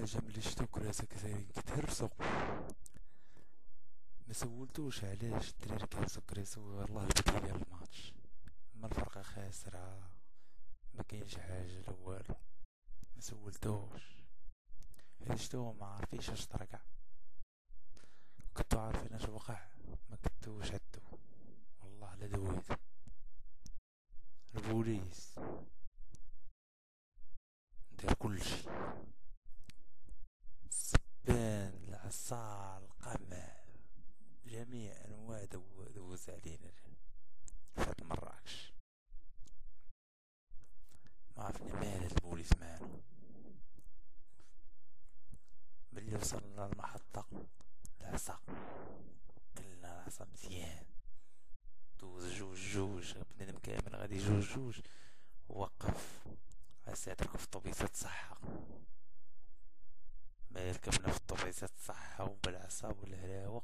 حاجة ملي شتو كراسة كساين كتهرسو، ما سولتوش علاش الدراري كيهرسو كراسة والله البديل ديال الماتش، اما الفرقة خاسرة ما كاينش حاجة لا والو. ما سولتوش حيت شتو ما عارفينش اش طرا كاع. كنتو عارفين اش وقع ما كنتوش عدو، والله لا دويت. البوليس دار كلشي، السبان العصا القمع جميع انواع دوز علينا فهاد مراكش. ما عرفني مال البوليس مالو. ملي وصلنا المحطة العصا كلنا العصا مزيان، دوز جوج جوج بنادم كامل غادي جوج جوج. وقف عساتر في الطوبيسات صحة، ما ركبنا في الطوبيسات صحة وبالعصا والهراوة.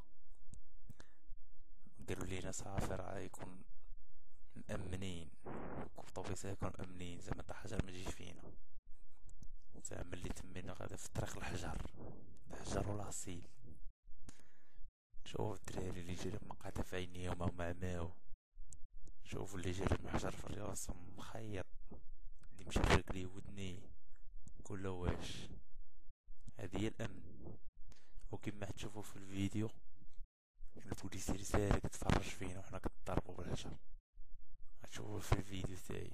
قالوا لينا صافي راه يكون مأمنين، الطوبيسات يكون مأمنين زعما تا حاجة متجي فينا. زعما ملي تمينا غادا في طريق الحجر والعصيل. شوف الدراري اللي جري مقعدة في عينيهم وما عماو، شوف اللي جري محجر في الراس مخيط، اللي مشى برجليه ودنيه كله واش. هذه هي الامن. وكما تشوفوا في الفيديو البوليس رسالة كتفرج فينا وحنا كنضربوا بالحجر، غتشوفوا في الفيديو تاعي.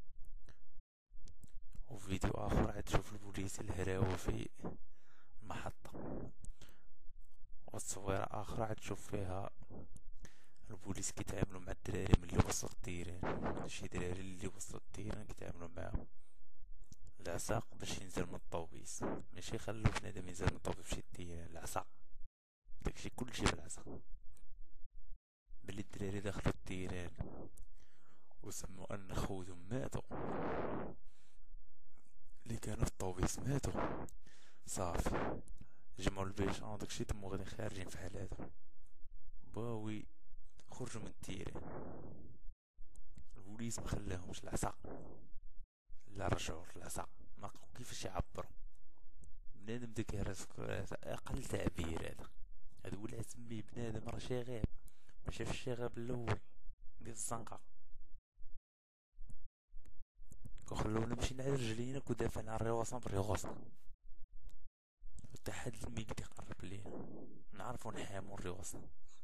وفي فيديو اخر عاد تشوف البوليس الهراوة في المحطة، والتصويرة اخرى عاد تشوف فيها البوليس كيتعاملوا مع الدراري ملي وصلوا التيران. شي دراري اللي وصلوا التيران كيتعاملوا معاهم العساق باش ينزل من الطوبيس، ماشي يخلو بنادم ينزل من الطوبيس بشي التيران. العساق داكشي كلشي بالعساق. بلي الدراري دخلوا التيران وسموا ان خوتهم ماتوا، اللي كانوا في الطوبيس ماتوا، صافي جمعوا البيشان داكشي تمو غادي خارجين في حال هذا باوي خرجوا من التيران. البوليس ما خلاهمش العساق، لا رجعوا العساق ما لقاو كيفاش يعبروا. بنادم داك يهرس اقل تعبير. هذا هو اللي سميه بنادم راه شاغب، ما شافش الشغب الاول ديال الزنقه. وخلونا مشينا على رجلينا ودافعنا على الرواصه بالرواصه، حتى حد الميك يقرب لينا نعرفو نحامو الرواصه.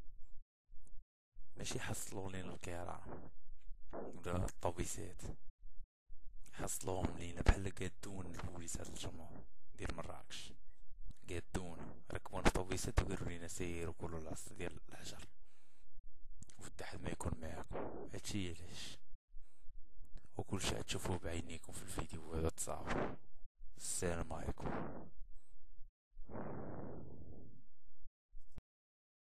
ماشي حصلوا لينا الكيران ولا الطوبيسات، حصلوهم لينا بحال قادون البوليسات الجمهور ديال مراكش. قادونا ركبونا في طوبيسات وقالوا لينا سيروا كلوا العصا ديال الحجر وحتى حد ما يكون معاكم. هادشي علاش، وكل شيء تشوفوه بعينيكم في الفيديو هذا تصاور. السلام عليكم.